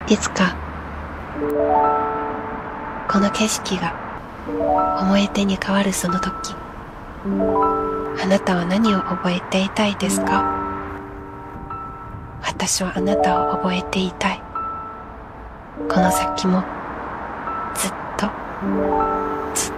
いつかこの景色が思い出に変わるその時、あなたは何を覚えていたいですか？私はあなたを覚えていたい。この先もずっとずっ